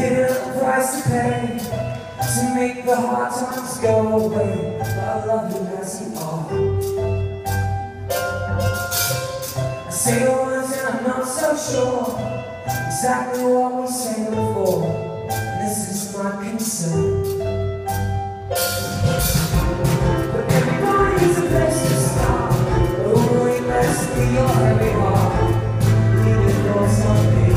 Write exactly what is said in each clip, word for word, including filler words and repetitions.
bitter price to pay to make the hard times go away. I love you as you are. I say the words and I'm not so sure exactly what we say before. This is my concern. But everybody needs a place to start. Only rest in your heavy heart. Leave it for something.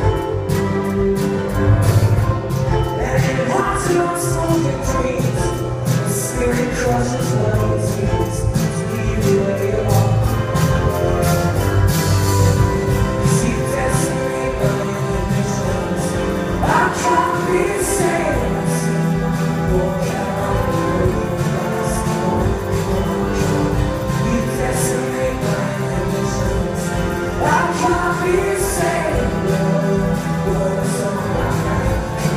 And it hearts and all smoking dreams. The spirit crushes what it means to leave you where you are. Cause you decimate my inhibitions. I can't be saved. Walk out on the road. You decimate my inhibitions. I can't be saved. Words on my mind.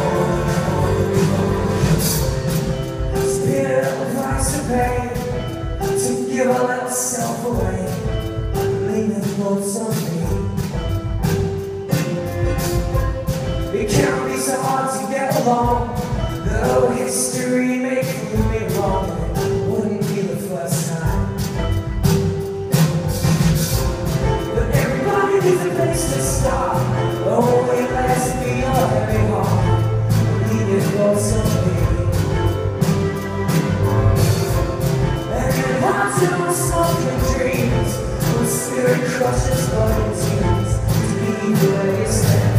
Pay to give all that self away, leaning towards something. It can't be so hard to get along. Though history may prove me wrong, it wouldn't be the first time. But everybody needs a place to start. Only last be your heavy heart, leaning towards something. Till smoking dreams, when spirit crushes what it seems to be the way you stand.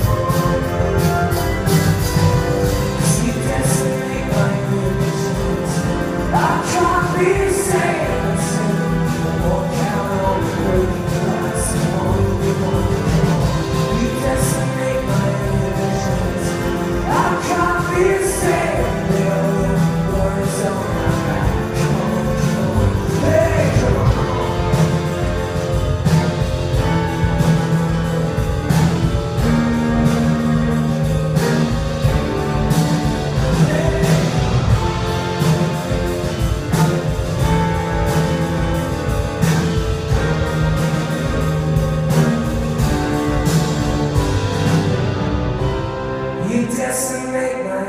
Cause you decimate my inhibitions. I can't be saved. Walk out on the broken glass and on the wall. You decimate my inhibitions. I can't be saved. The words on my back. You decimate my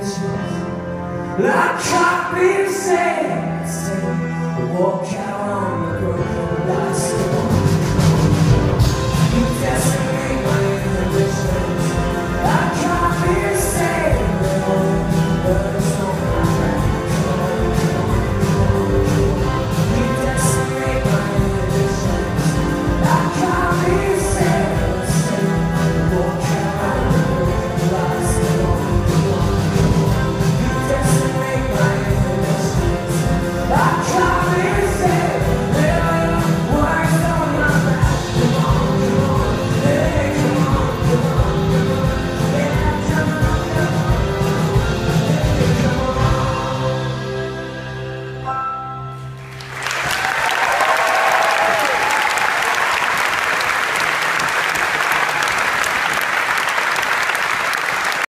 inhibitions. I can't be saved. Walk out on